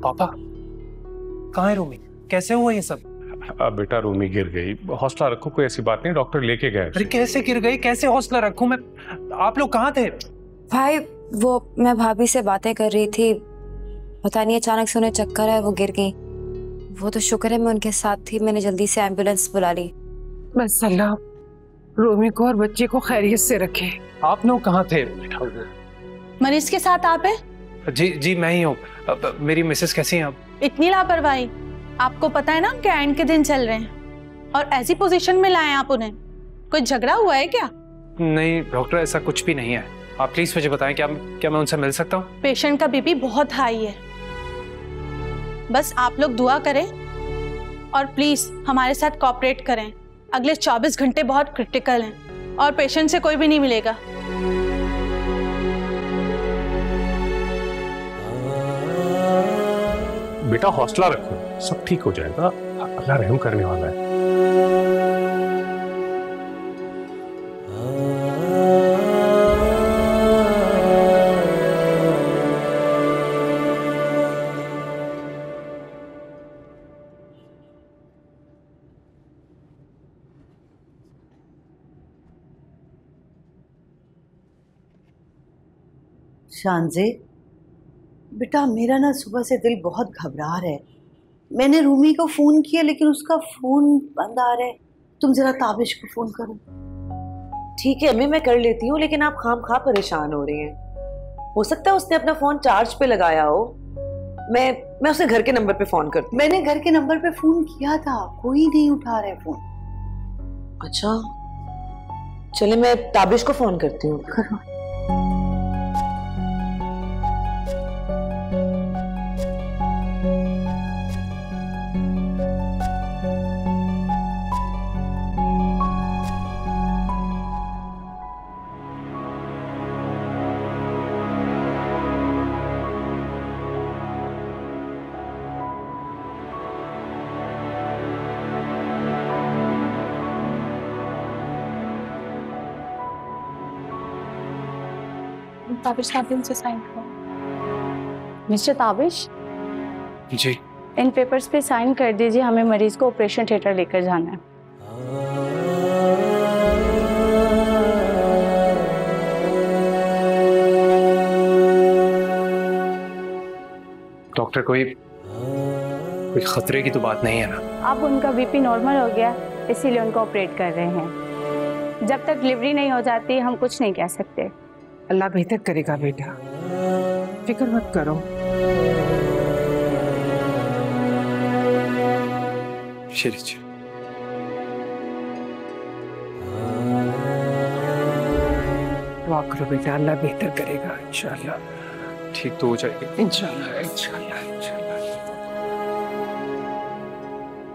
पापा कहाँ है रूमी? कैसे हुआ ये सब? अब बेटा रूमी गिर गई, हौसला रखो, कोई ऐसी बात नहीं, डॉक्टर लेके गए। अरे कैसे गिर गई? कैसे हौसला रखूं मैं? आप लोग कहाँ थे? भाई वो मैं भाभी से बातें कर रही थी, पता नहीं अचानक से उन्हें चक्कर है, वो गिर गई। वो तो शुक्र है मैं उनके साथ थी, मैंने जल्दी से एम्बुलेंस बुला ली। बस अल्लाह रूमी को और बच्चे को खैरियत से रखे। आप लोग कहाँ थे? मरीज के साथ आप है? जी मैं ही हूँ। मेरी मिसेस कैसी हैं आप? इतनी लापरवाही, आपको पता है ना उनके एंड के दिन चल रहे हैं और ऐसी पोजीशन में लाए आप उन्हें। कोई झगड़ा हुआ है क्या? नहीं डॉक्टर, ऐसा कुछ भी नहीं है। आप प्लीज मुझे बताएं, क्या मैं उनसे मिल सकता हूँ? पेशेंट का बीपी बहुत हाई है, बस आप लोग दुआ करें और प्लीज हमारे साथ कोऑपरेट करें। अगले 24 घंटे बहुत क्रिटिकल हैं और पेशेंट से कोई भी नहीं मिलेगा। बेटा हौसला रखो, सब ठीक हो जाएगा, अल्लाह रहम करने वाला है। शानजे बेटा, मेरा ना सुबह से दिल बहुत घबरा रहा है। मैंने रूमी को फोन किया लेकिन उसका फोन बंद आ रहा है। तुम जरा ताबिश को फोन करो। ठीक है अम्मी, मैं कर लेती हूँ, लेकिन आप खामखा परेशान हो रही हैं। हो सकता है उसने अपना फोन चार्ज पे लगाया हो। मैं उसे घर के नंबर पे फोन करती हूँ। मैंने घर के नंबर पे फोन किया था, कोई नहीं उठा रहा है फोन। अच्छा चले, मैं ताबिश को फोन करती हूँ। ताबिश साहब से साइन करो। मिस्टर ताबिश, जी इन पेपर्स पे साइन कर दीजिए, हमें मरीज को ऑपरेशन थिएटर लेकर जाना है। डॉक्टर, कोई खतरे की तो बात नहीं है ना? अब उनका बीपी नॉर्मल हो गया, इसीलिए उनको ऑपरेट कर रहे हैं। जब तक डिलीवरी नहीं हो जाती हम कुछ नहीं कह सकते। अल्लाह बेहतर करेगा बेटा, फिक्र मत करो। जी दुआ करो बेटा, अल्लाह बेहतर करेगा इंशाल्लाह। ठीक तो हो जाएगी इंशाल्लाह इंशाल्लाह इंशाल्लाह।